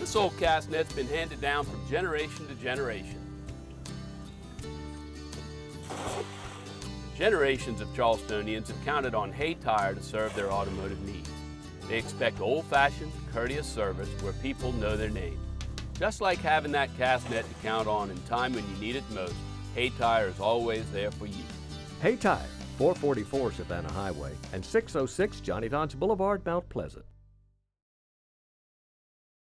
This old Castnet's been handed down from generation to generation. Generations of Charlestonians have counted on Hay Tire to serve their automotive needs. They expect old-fashioned, courteous service where people know their name. Just like having that Castnet to count on in time when you need it most, Hay Tire is always there for you. Hay Tire, 444 Savannah Highway and 606 Johnny Don's Boulevard, Mount Pleasant.